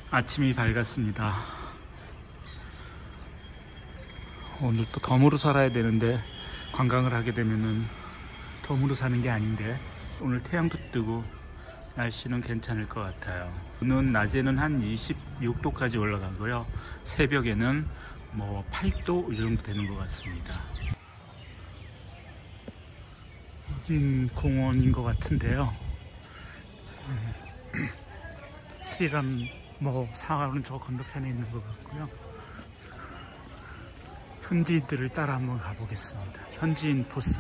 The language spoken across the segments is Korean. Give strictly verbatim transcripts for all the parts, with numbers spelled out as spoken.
아침이 밝았습니다. 오늘 또 덤으로 살아야 되는데 관광을 하게 되면은 덤으로 사는 게 아닌데 오늘 태양도 뜨고 날씨는 괜찮을 것 같아요. 오늘 낮에는 한 이십육 도까지 올라가고요. 새벽에는 뭐 팔 도 이 정도 되는 것 같습니다. 여긴 공원인 것 같은데요. 시람 뭐 상하로는 저 건너편에 있는 것 같고요. 현지인들을 따라 한번 가보겠습니다. 현지인 포스.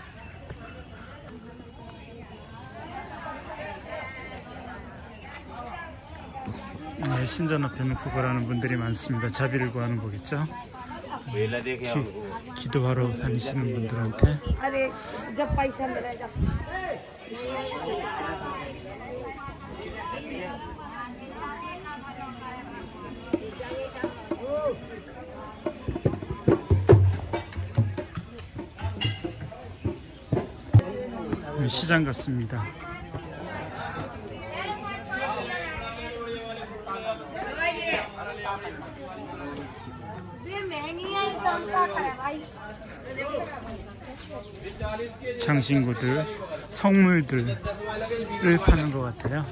네, 신전 앞에는 구걸하는 분들이 많습니다. 자비를 구하는 거겠죠? 기, 기도하러 다니시는 분들한테. 시장 같습니다. 장신구들, 성물들을 파는 것 같아요.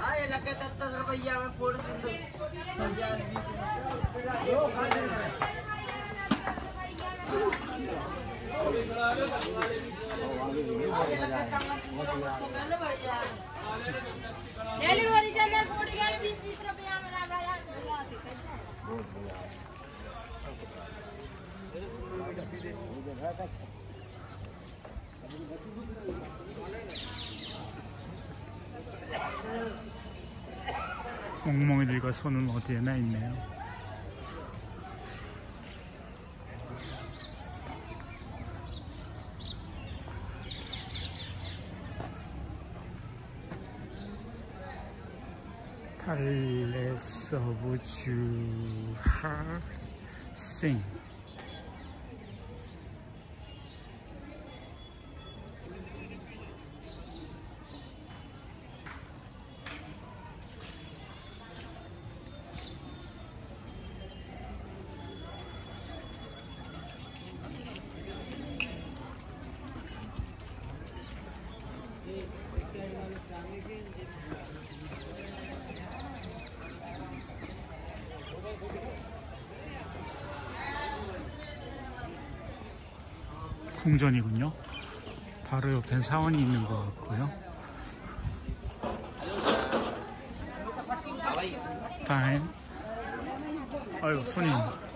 멍멍이들과 손은 어디에나 있네요. Palace of Juha Singh. 궁전이군요. 바로 옆엔 사원이 있는 것 같고요. 다행. 아유, 손님.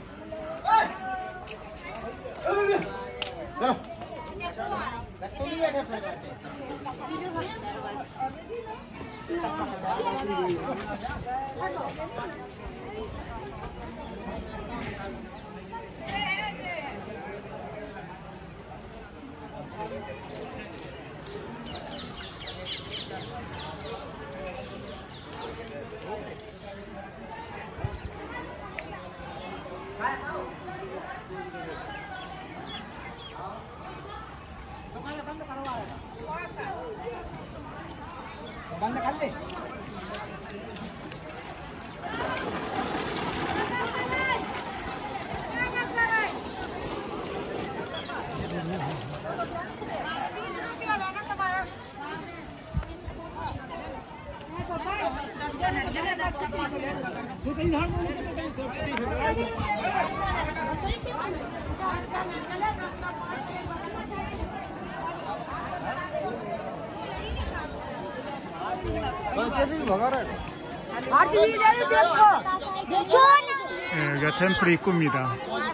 네, 여기가 템플 입구입니다.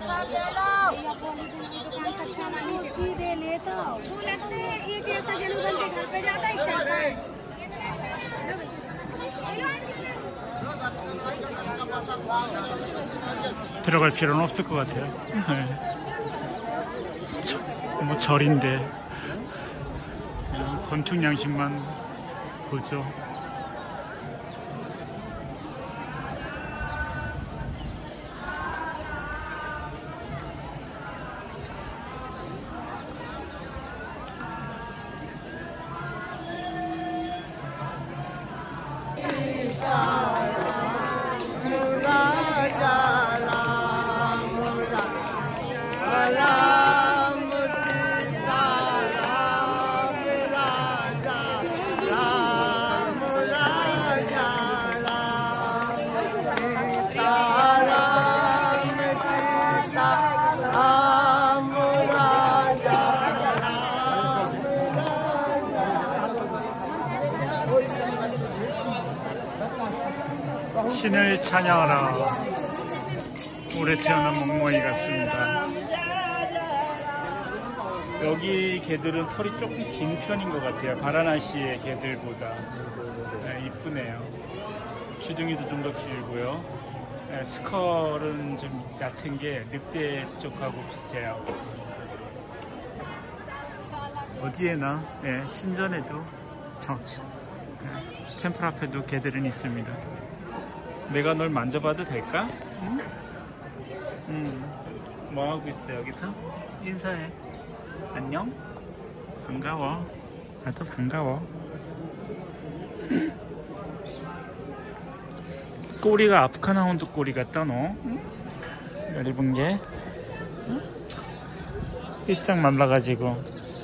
들어갈 필요는 없을 것 같아요. 네. 저, 뭐 절인데 건축 양식만 보죠. 신을 찬양하라. 올해 태어난 멍멍이 같습니다. 여기 개들은 털이 조금 긴 편인 것 같아요. 바라나시의 개들보다. 네, 이쁘네요. 주둥이도 좀 더 길고요. 네, 스컬은 좀 얕은 게 늑대 쪽하고 비슷해요. 어디에나 네, 신전에도 저, 네, 템플 앞에도 개들은 있습니다. 내가 널 만져봐도 될까? 응? 응. 뭐 하고 있어 여기서? 인사해. 안녕? 반가워. 나도 반가워. 꼬리가 아프카나운드 꼬리 같다 너. 응? 얇은 게 응? 삐짝 말라가지고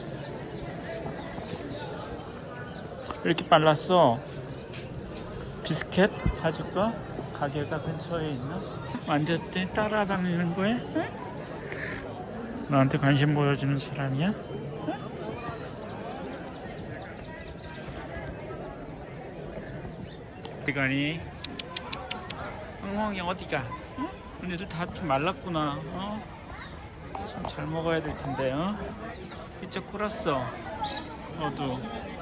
왜 이렇게 빨랐어? 비스켓 사줄까? 가게가 근처에 있나? 만졌대? 따라다니는 거야? 응? 나한테 관심 보여주는 사람이야? 응? 어디 가니? 엉엉이 어디가? 응? 얘들 다 좀 말랐구나. 어? 참 잘 먹어야 될 텐데. 어? 삐쩍 꿇었어. 너도.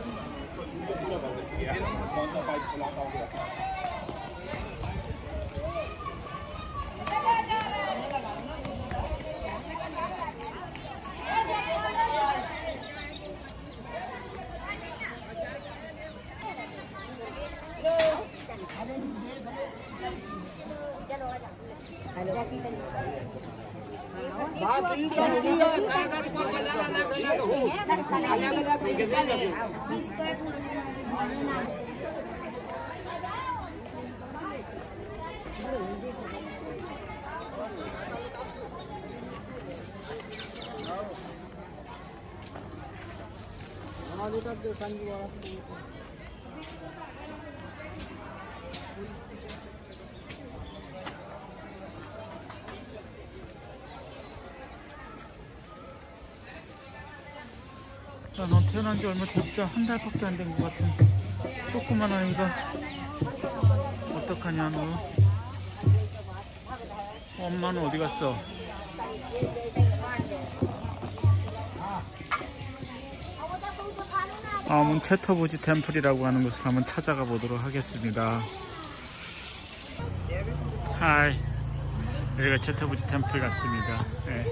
야, 넌 태어난 지 얼마 됐죠? 한 달밖에 안 된 것 같은 조그만 아이가. 어떡하냐 너. 엄마는 어디 갔어? 아문 채터부지 템플이라고 하는 곳을 한번 찾아가 보도록 하겠습니다. 하이, 여기가 채터부지 템플 같습니다. 네.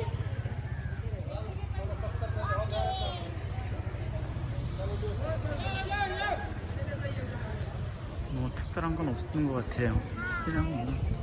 뭐 특별한 건 없었던 것 같아요. 그냥 뭐.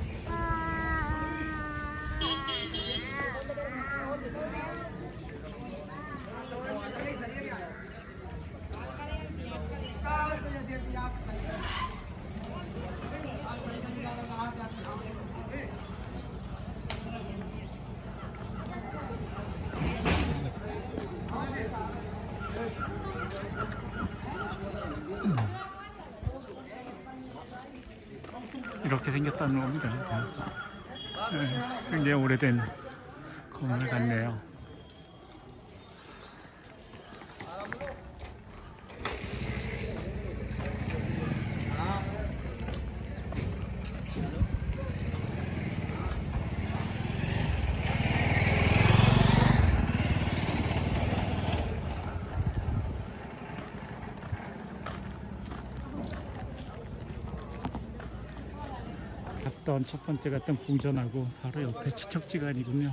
이렇게 생겼다는 겁니다. 네, 굉장히 오래된 건물 같네요. 갔다 온 첫 번째 갔던 궁전하고 바로 옆에 추척지간이군요.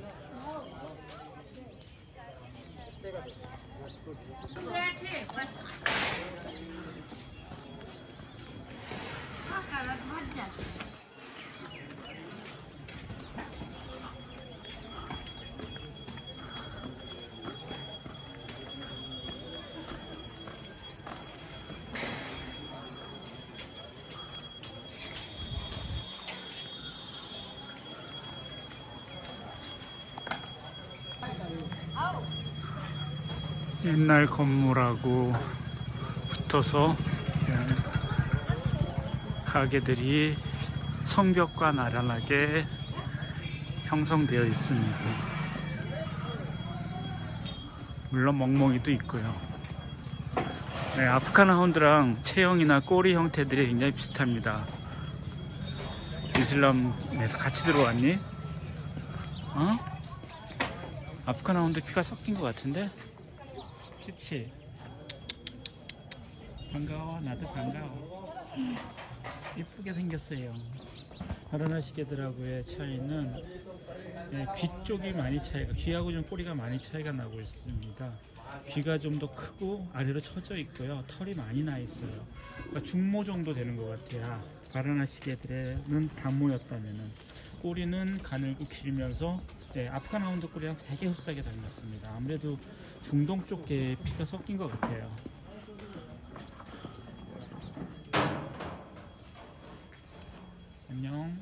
옛날 건물하고 붙어서 가게들이 성벽과 나란하게 형성되어 있습니다. 물론 멍멍이도 있고요. 네, 아프카나운드랑 체형이나 꼬리 형태들이 굉장히 비슷합니다. 이슬람에서 같이 들어왔니? 어? 아프가 나오는데 귀가 섞인 것 같은데? 그치? 반가워. 나도 반가워. 이쁘게 생겼어요. 바라나시개들하고의 차이는 네, 귀 쪽이 많이 차이가, 귀하고 좀 꼬리가 많이 차이가 나고 있습니다. 귀가 좀 더 크고 아래로 처져 있고요. 털이 많이 나 있어요. 그러니까 중모 정도 되는 것 같아요. 바라나시개들은 단모였다면은 꼬리는 가늘고 길면서 네, 아프가나운드 꼬리랑 되게 흡사하게 닮았습니다. 아무래도 중동 쪽에 피가 섞인 것 같아요. 안녕.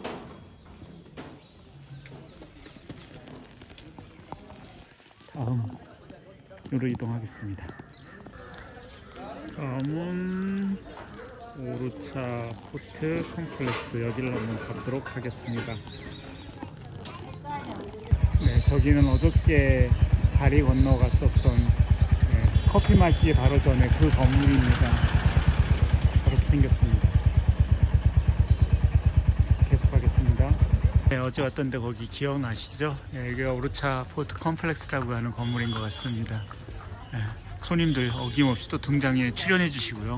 다음으로 이동하겠습니다. 다음은 오르차 포트 컴플렉스, 여기를 한번 가보도록 하겠습니다. 네, 저기는 어저께 다리 건너갔었던 네, 커피 마시기 바로 전에 그 건물입니다. 저렇게 생겼습니다. 계속하겠습니다. 네, 어제 왔던데 거기 기억나시죠? 네, 여기가 오르차 포트 컴플렉스라고 하는 건물인 것 같습니다. 네, 손님들 어김없이 또 등장에 출연해 주시고요.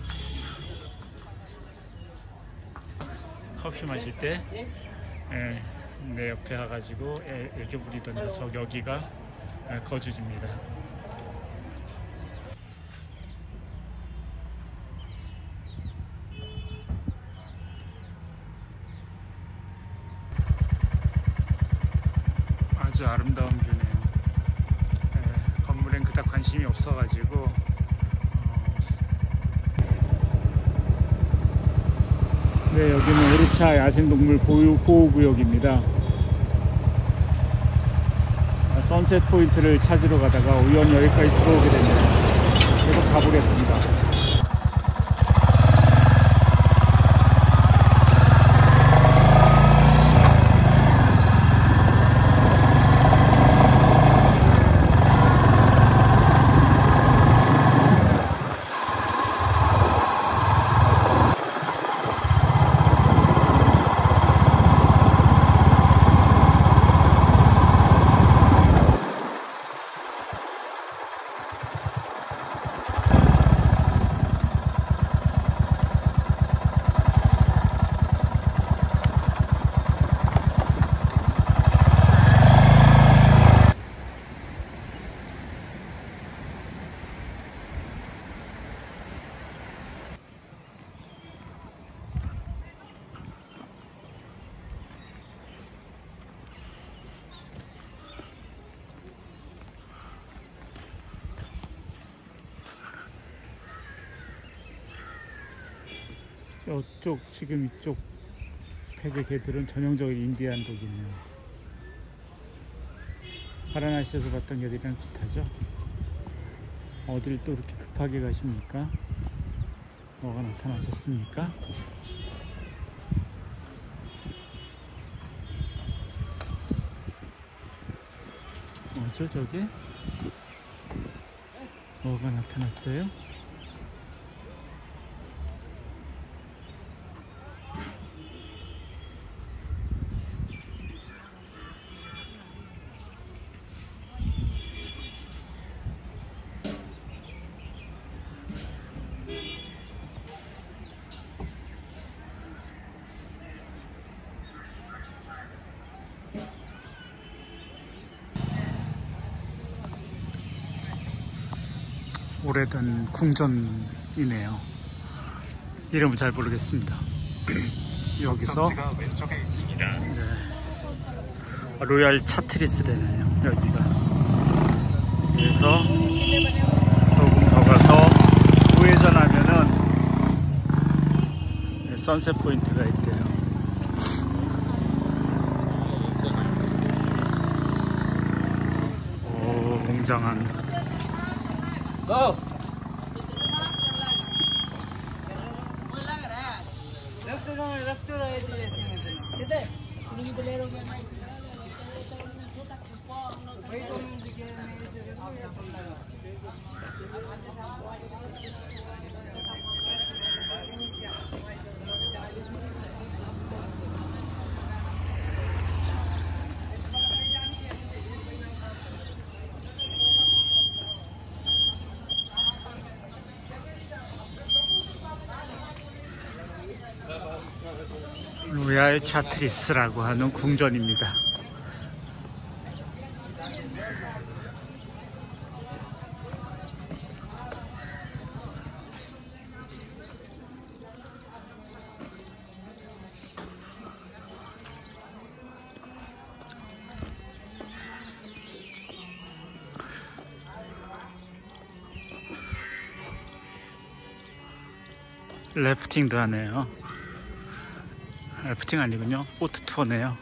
커피 마실 때 네, 내 옆에 와가지고 애, 애교 부리던 녀석, 여기가 거주지입니다. 아주 아름다운 뷰네요. 네, 건물엔 그닥 관심이 없어가지고 어... 네, 여기는 오르차 야생동물 보호구역입니다. 선셋 포인트를 찾으러 가다가 우연히 여기까지 들어오게 됐네요. 계속 가보겠습니다. 이쪽, 지금 이쪽 팩의 개들은 전형적인 인디안 독이네요. 바라나시에서 봤던 개들이랑 비슷하죠? 어딜 또 이렇게 급하게 가십니까? 뭐가 나타나셨습니까? 뭐죠 저게? 뭐가 나타났어요? 오래된 궁전이네요. 이름은 잘 모르겠습니다. 여기서 왼쪽에 있습니다. 네. 로얄 차트리스래네요. 여기가. 그래서 조금 더 가서 우회전하면은 네, 선셋 포인트가 있대요. 오, 웅장한. Go. 로얄 차트리스라고 하는 궁전입니다. 래프팅도 하네요. 래프팅 아니군요. 보트 투어네요.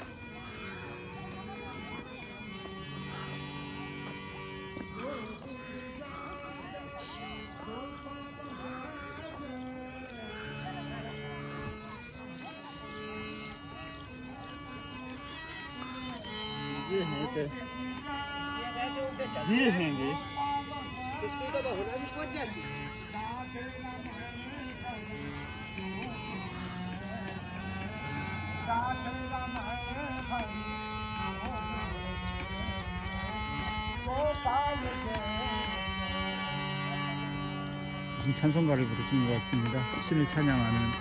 무슨 찬송가를 부르신 것 같습니다. 신을 찬양하는.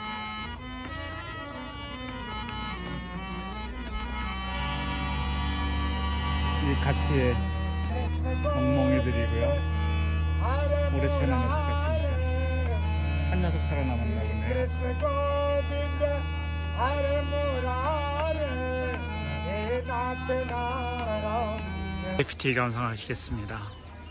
이 가티의 멍멍이들이고요. 오래 태어난 녀석 같습니다. 한 녀석 살아남았나 보네요. 에프티가 완성하시겠습니다.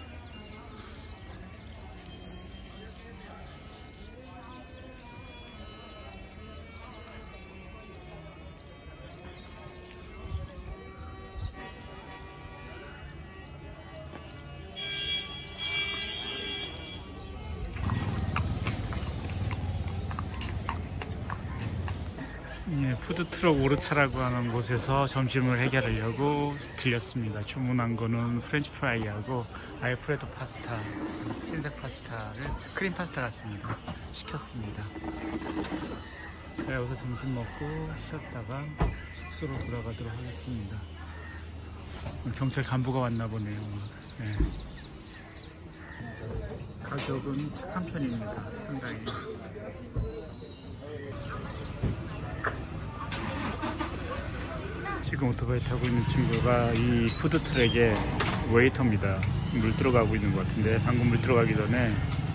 예, 푸드트럭 오르차라고 하는 곳에서 점심을 해결하려고 들렸습니다. 주문한 거는 프렌치 프라이하고 알프레도 파스타, 흰색 파스타를 크림 파스타 같습니다. 시켰습니다. 네, 여기서 점심 먹고 쉬었다가 숙소로 돌아가도록 하겠습니다. 경찰 간부가 왔나 보네요. 네. 가격은 착한 편입니다. 상당히. 지금 오토바이 타고 있는 친구가 이 푸드트랙의 웨이터입니다. 물 들어가고 있는 것 같은데, 방금 물 들어가기 전에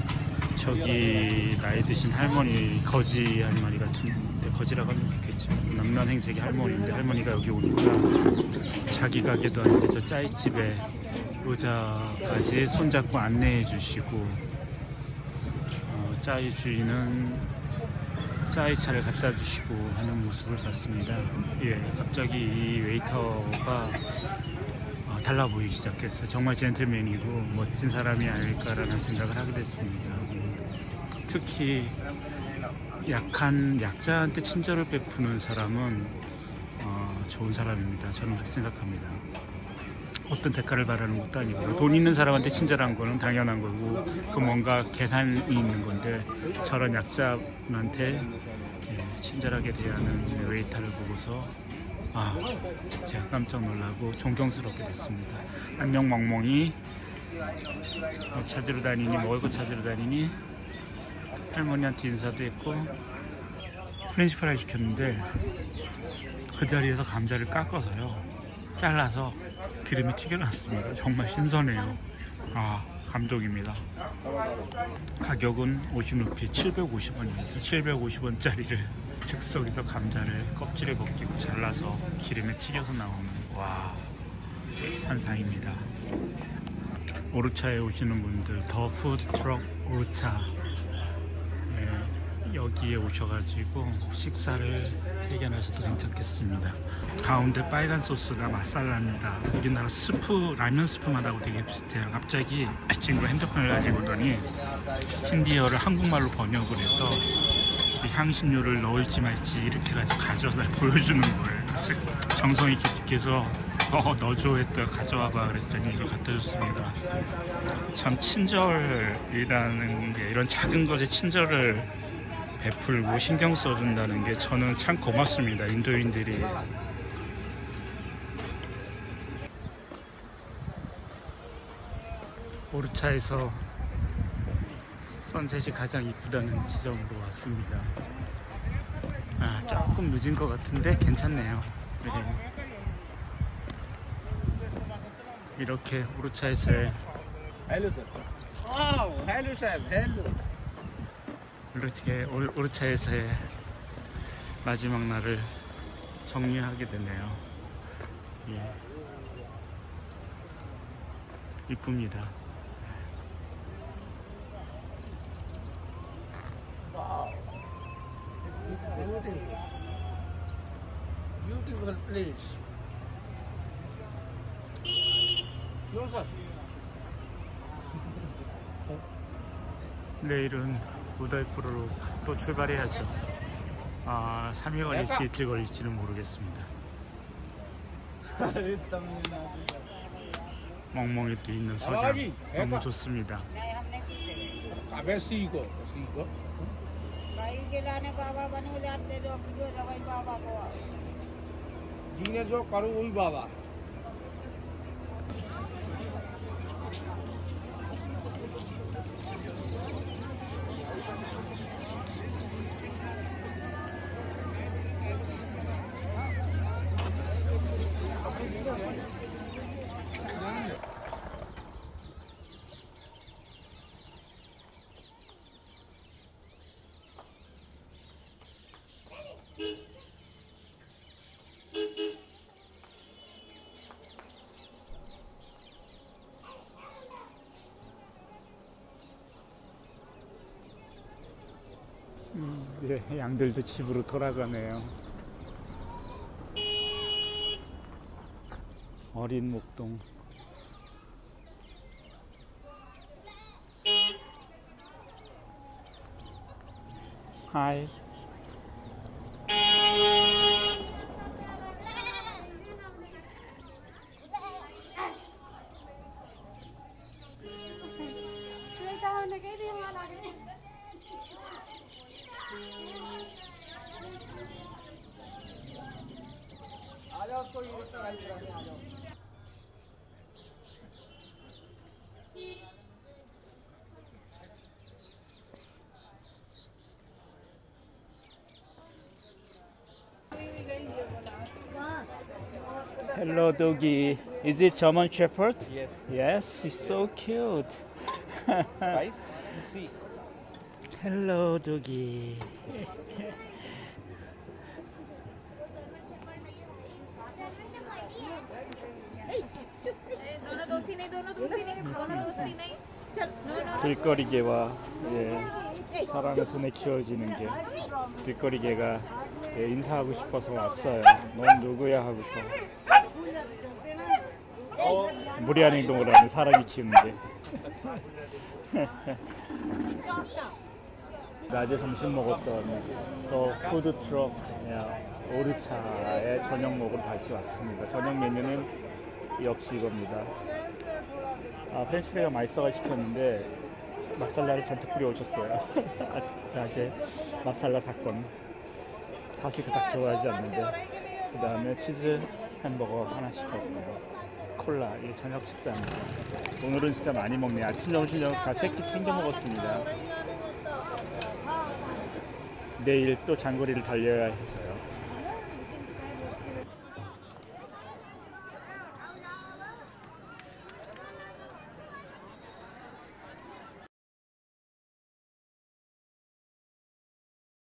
저기 나이 드신 할머니, 거지 할머니 같은데, 거지라고 하면 좋겠지만 남난 행색의 할머니인데, 할머니가 여기 오니까 자기 가게도 아닌데 저 짜이집에 의자까지 손잡고 안내해 주시고, 어, 짜이 주인은 짜이 차를 갖다 주시고 하는 모습을 봤습니다. 예, 갑자기 이 웨이터가 어, 달라 보이기 시작했어요. 정말 젠틀맨이고 멋진 사람이 아닐까라는 생각을 하게 됐습니다. 특히 약한 약자한테 친절을 베푸는 사람은 어, 좋은 사람입니다. 저는 그렇게 생각합니다. 어떤 대가를 바라는 것도 아니고, 돈 있는 사람한테 친절한 거는 당연한 거고, 그 뭔가 계산이 있는 건데, 저런 약자한테 예, 친절하게 대하는 웨이터를 보고서 아, 제가 깜짝 놀라고 존경스럽게 됐습니다. 안녕 멍멍이, 뭐 찾으러 다니니, 먹을 거 찾으러 다니니. 할머니한테 인사도 했고, 프렌치 프라이 시켰는데 그 자리에서 감자를 깎아서요, 잘라서 기름에 튀겨놨습니다. 정말 신선해요. 아, 감동입니다. 가격은 오십 루피, 칠백오십 원입니다. 칠백오십 원짜리를 즉석에서 감자를 껍질을 벗기고 잘라서 기름에 튀겨서 나오는, 와, 환상입니다. 오르차에 오시는 분들, 더 푸드트럭 오르차, 예, 여기에 오셔가지고 식사를 해결하셔도 괜찮겠습니다. 가운데 빨간 소스가 마살라입니다. 우리나라 스프, 라면 스프 맛하고 되게 비슷해요. 갑자기 친구가 핸드폰을 가지고 오더니 힌디어를 한국말로 번역을 해서 향신료를 넣을지 말지 이렇게 가지고 가져다 보여주는 거예요. 그래서 정성이 기특해서 어, 넣어줘 했다, 가져와봐 그랬더니 이걸 갖다 줬습니다. 참 친절이라는 게, 이런 작은 것에 친절을 베풀고 신경 써준다는 게 저는 참 고맙습니다. 인도인들이. 오르차에서 선셋이 가장 이쁘다는 지점으로 왔습니다. 아, 조금 늦은 것 같은데 괜찮네요. 네. 이렇게 우르차에서의 hello sir wow hello साहब hello 이렇게 우르차에서의 마지막 날을 정리하게 되네요. 예. 이쁩니다. Wow it's beautiful beautiful place no sir 내일은 우다이푸르로 또 출발해야죠. 아, 삼 일 걸릴지 이틀 걸릴지는 모르겠습니다. 멍멍이 또 있는 서장 너무 좋습니다. अबे सीखो सीखो भाई के लाने बाबा बनो जाते जो जो रवै बाबा को जीने जो करो वही बाबा 음, 네, 양들도 집으로 돌아가네요. 어린 목동. 하이. आ जाओ उसको ई रिक्शा राइड कराने आ जाओ Hello, doggy. Is it German Shepherd? Yes. Yes, he's so cute. Guys, see. Hello, doggy. दोनों दोस्ती नहीं दोनों दोस्ती नहीं दोनों दोस्ती नहीं 길거리개와 예, 사람의 손에 키워지는 게 길거리개가 예, 인사하고 싶어서 왔어요. 넌 누구야 하고서 무리한 행동을 하는 사람이 키우는 게. 낮에 점심 먹었던 또 푸드트럭 오르차의 저녁 먹으러 다시 왔습니다. 저녁 메뉴는 역시 이겁니다. 아, 프렌치프라이가 맛있어가 시켰는데 맛살라를 잔뜩 뿌려 오셨어요. 낮에 맛살라 사건. 사실 그닥 좋아하지 않는데. 그 다음에 치즈 햄버거 하나 시켰고요. 콜라, 이게 저녁 식사입니다. 오늘은 진짜 많이 먹네. 아침, 점심, 저녁 다 세 끼 챙겨 먹었습니다. 내일 또 장거리를 달려야 해서요.